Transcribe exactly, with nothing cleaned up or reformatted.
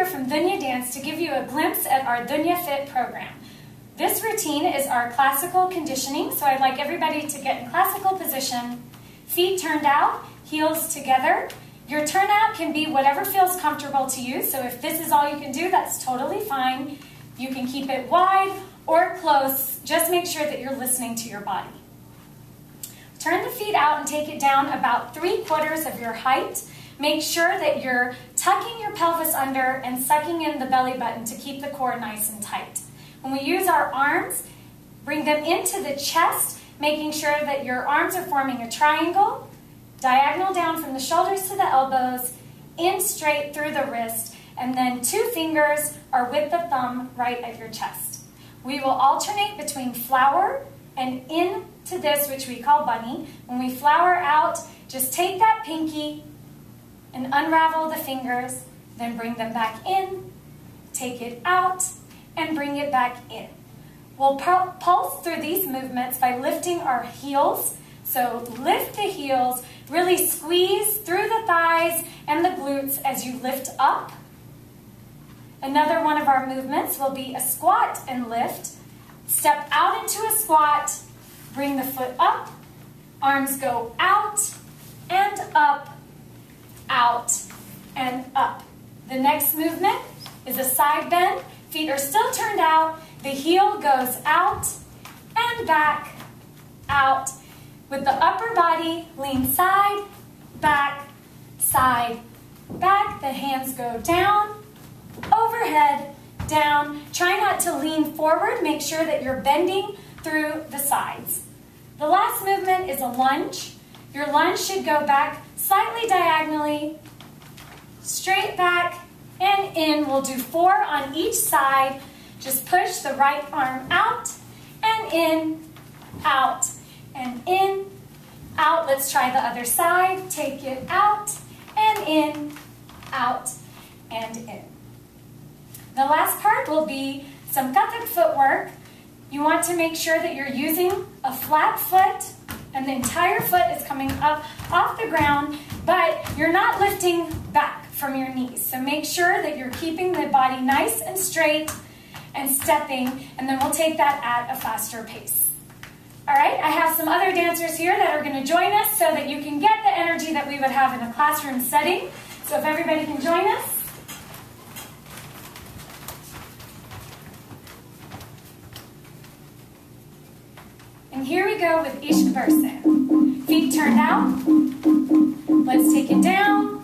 from Dhunya Dance to give you a glimpse at our dhoonyaFIT program. This routine is our classical conditioning, so I'd like everybody to get in classical position, feet turned out, heels together. Your turnout can be whatever feels comfortable to you, so if this is all you can do, that's totally fine. You can keep it wide or close. Just make sure that you're listening to your body. Turn the feet out and take it down about three quarters of your height. Make sure that you're tucking your pelvis under and sucking in the belly button to keep the core nice and tight. When we use our arms, bring them into the chest, making sure that your arms are forming a triangle, diagonal down from the shoulders to the elbows, in straight through the wrist, and then two fingers are with the thumb right at your chest. We will alternate between flower and into this, which we call bunny. When we flower out, just take that pinky and unravel the fingers, then bring them back in, take it out, and bring it back in. We'll pulse through these movements by lifting our heels. So lift the heels, really squeeze through the thighs and the glutes as you lift up. Another one of our movements will be a squat and lift. Step out into a squat, bring the foot up, arms go out and up, out and up. The next movement is a side bend. Feet are still turned out. The heel goes out and back, out. With the upper body, lean side, back, side, back. The hands go down, overhead, down. Try not to lean forward. Make sure that you're bending through the sides. The last movement is a lunge. Your lunge should go back slightly diagonally, straight back, and in. We'll do four on each side. Just push the right arm out, and in, out, and in, out. Let's try the other side. Take it out, and in, out, and in. The last part will be some Kathak footwork. You want to make sure that you're using a flat foot, and the entire foot is coming up off the ground, but you're not lifting back from your knees. So make sure that you're keeping the body nice and straight and stepping, and then we'll take that at a faster pace. All right, I have some other dancers here that are going to join us so that you can get the energy that we would have in a classroom setting. So if everybody can join us. And here we go with Ishq Barse. Feet turned out. Let's take it down.